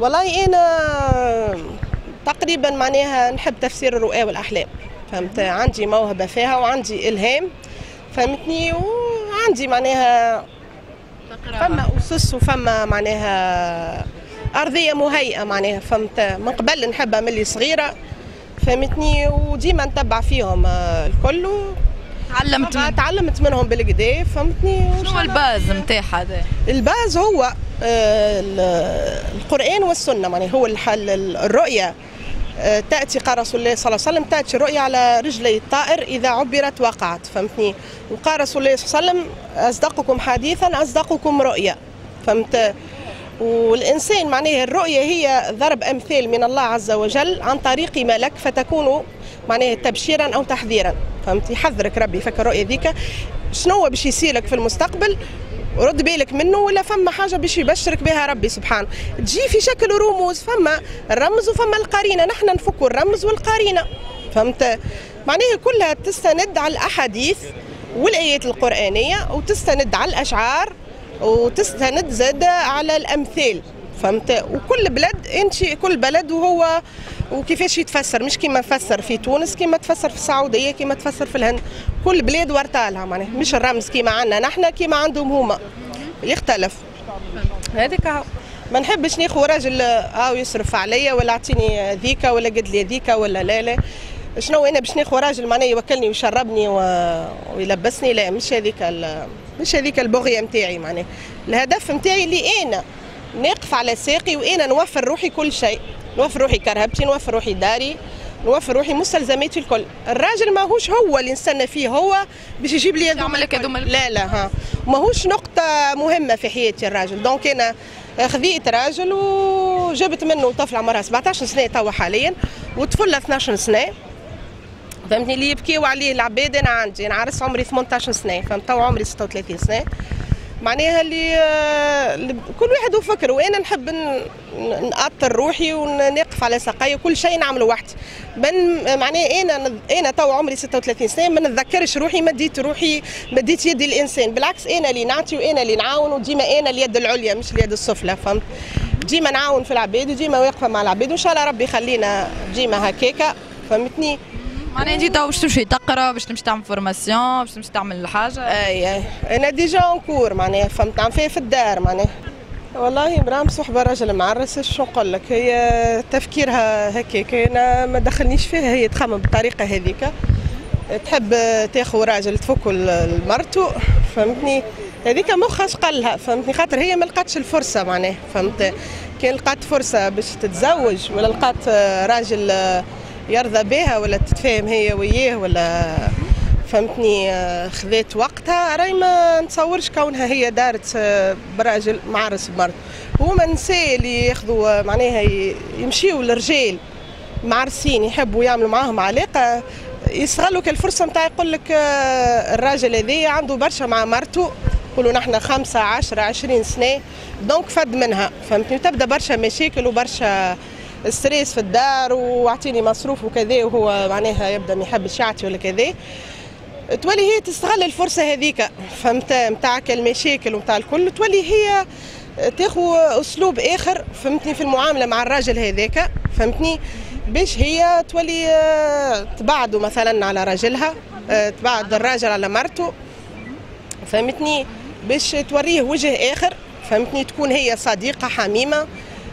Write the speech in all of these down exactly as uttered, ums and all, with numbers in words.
والله انا تقريبا معناها نحب تفسير الرؤى والاحلام، فهمت؟ عندي موهبه فيها وعندي الهام، فهمتني؟ وعندي معناها فما اسس وفما معناها ارضيه مهيئه معناها، فهمت؟ من قبل نحبها ملي صغيره، فهمتني؟ وديما نتبع فيهم الكل. تعلمت من... تعلمت منهم بالكدا، فهمتني؟ شنو الباز نتاعها هذا؟ الباز هو القرآن والسنة، يعني هو الحل. الرؤية تأتي، قال رسول الله صلى الله عليه وسلم: تأتي الرؤيا على رجلي الطائر إذا عبرت وقعت، فهمتني؟ وقال رسول الله صلى الله عليه وسلم: أصدقكم حديثا أصدقكم رؤيا، فهمت؟ والإنسان معناه الرؤية هي ضرب أمثال من الله عز وجل عن طريق ملك، فتكون معناه تبشيرا أو تحذيرا، فهمت؟ يحذرك ربي فك الرؤية ذيك شنو باش يصيرك في المستقبل، ورد بالك منه، ولا فما حاجه باش يبشرك بها ربي سبحانه، تجي في شكل رموز، فما الرمز وفما القرينه، نحن نفكوا الرمز والقرينه، فهمت؟ معناها كلها تستند على الاحاديث والايات القرانيه، وتستند على الاشعار، وتستند زاد على الامثال، فهمت؟ وكل بلد انت كل بلد وهو وكيفاش يتفسر، مش كيما تفسر في تونس، كيما تفسر في السعوديه، كيما تفسر في الهند، كل بلاد ورتالها معناها، مش الرمز كيما عندنا نحن كيما عندهم هما، يختلف. هذيك ما نحبش ناخذ راجل هاو يصرف عليا ولا اعطيني ذيكا ولا قد لي ذيكا ولا لا لا، شنو انا باش ناخذ راجل معناه يوكلني ويشربني ويلبسني؟ لا، مش هذيك مش هذيك البغيه نتاعي، معناه الهدف نتاعي اللي انا نقف على ساقي وانا نوفر روحي كل شيء، نوفر روحي كرهبتي، نوفر روحي داري، نوفر روحي مستلزماتي الكل. الراجل ماهوش هو اللي نستنى فيه هو باش يجيب لي هذوما، لا لا ها ماهوش نقطة مهمة في حياتي الراجل. دونك أنا خذيت راجل وجبت منه طفلة عمرها سبعطاش سنة توا حاليا، وطفلة اثناش سنة، فهمتني؟ اللي يبكيو عليه العباد أنا عندي، أنا عرس عمري ثمنطاش سنة، فهمت؟ توا عمري ستة وثلاثين سنة، معناها اللي, اللي كل واحد وفكر، وانا نحب نأطر روحي ونقف على ساقي، وكل شيء نعمله وحدي. معناها انا انا تو عمري ستة وثلاثين سنه، ما نتذكرش روحي مديت روحي مديت يدي الانسان، بالعكس انا اللي نعطي وانا اللي نعاون، وديما انا اليد العليا مش اليد السفلى، فهمت؟ ديما نعاون في العباد، وديما واقفه مع العباد، وان شاء الله ربي يخلينا ديما هكاكا، فهمتني؟ معناها انت تو باش تمشي تقرا، باش تمشي تعمل فورماسيون، باش تمشي تعمل حاجه؟ اي اي انا ديجا اونكور معناها، فهمت؟ عم فيها في الدار معناها. والله مرام صحبه راجل معرس، شو نقول لك، هي تفكيرها هكاك، انا ما دخلنيش فيها، هي تخمم بالطريقه هذيك، تحب تاخذ راجل تفكوا لمرته، فهمتني؟ هذيك مخها شقلها، فهمتني؟ خاطر هي ما لقاتش الفرصه معناها، فهمت؟ كان لقات فرصه باش تتزوج ولا لقات راجل يرضى بها ولا تتفاهم هي وياه ولا، فهمتني؟ خذات وقتها، راهي ما نتصورش كونها هي دارت براجل معرس بمرض. هما النساء اللي ياخذوا معناها يمشيوا للرجال معرسين يحبوا يعملوا معاهم علاقه، يستغلوا كالفرصه نتاع، يقول لك الراجل هذايا عنده برشا مع مرته، يقولوا نحن خمسة عشرة عشرين سنه، دونك فد منها، فهمتني؟ وتبدا برشا مشاكل وبرشا ستريس في الدار، واعطيني مصروف وكذا، وهو معناها يبدا ما يحبش يعطي ولا كذا، تولي هي تستغل الفرصه هذيك، فهمت؟ نتاع المشاكل ونتاع الكل، تولي هي تاخذ اسلوب اخر، فهمتني؟ في المعامله مع الراجل هذاك، فهمتني؟ باش هي تولي تبعده مثلا على راجلها، تبعد الراجل على مرته، فهمتني؟ باش توريه وجه اخر، فهمتني؟ تكون هي صديقه حميمه،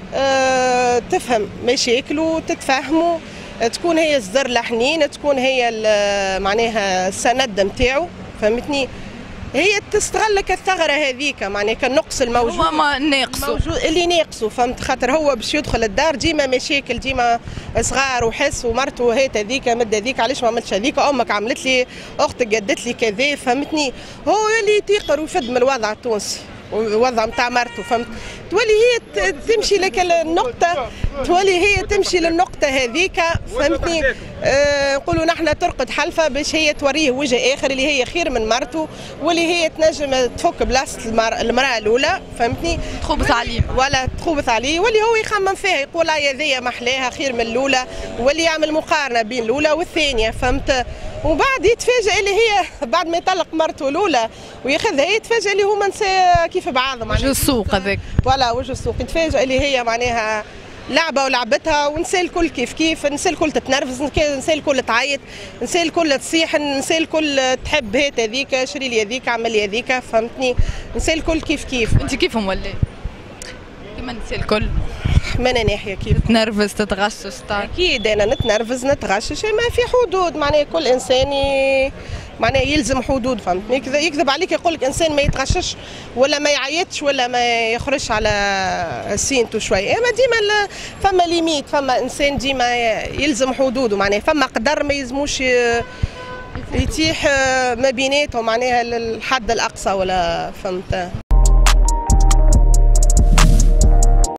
أه تفهم مشاكله، تتفاهموا، تكون هي الزر الحنين، تكون هي معناها السند نتاعو، فهمتني؟ هي تستغلك الثغره هذيك، معناها كالنقص الموجود، هو ما ناقصه اللي ناقصه، فهمت؟ خاطر هو باش يدخل الدار ديما مشاكل، ديما صغار وحس، ومرته هات هذيك مد هذيك، علاش ما عملتش هذيك، امك عملت لي، اختك قدت لي كذا، فهمتني؟ هو اللي يتيقر ويفد من الوضع التونسي والوضع نتاع مرته، فهمت؟ تولي هي تمشي لك النقطة، تولي هي تمشي للنقطة هذيك، فهمتني؟ نقولوا آه نحن ترقد حلفة باش هي توريه وجه آخر اللي هي خير من مرته، واللي هي تنجم تفك بلاصة المرأة الأولى، فهمتني؟ تخوبث عليه ولا تخوبث عليه، واللي هو يخمم فيها، يقول هي ذي محلاها خير من الأولى، واللي يعمل مقارنة بين الأولى والثانية، فهمت؟ وبعد يتفاجئ اللي هي بعد ما يطلق مرته الاولى وياخذها هي، يتفاجئ اللي هما نساء كيف بعضهم. وجه السوق هذاك. ولا وجه السوق، يتفاجئ اللي هي معناها لعبه ولعبتها، ونساء الكل كيف كيف، نساء الكل تتنرفز، نساء الكل تعيط، نساء الكل تصيح، نساء الكل تحب هات هذيك، شري لي هذيك، عمل لي هذيك، فهمتني؟ نساء الكل كيف كيف. انت كيفهم ولا؟ كيما النساء الكل؟ من أنا ناحيه كيف؟ تنرفز، تتغشش، اكيد انا نتنرفز نتغشش، ما في حدود، معناها كل انسان معناها يلزم حدود، فهمت؟ يكذب عليك يقول لك انسان ما يتغشش ولا ما يعيطش ولا ما يخرجش على سينته شويه، اما ديما فما ليميت، فما انسان ديما يلزم حدوده، معناها فما قدر ما يلزموش يتيح ما بيناتهم، معناها للحد الاقصى ولا فهمت.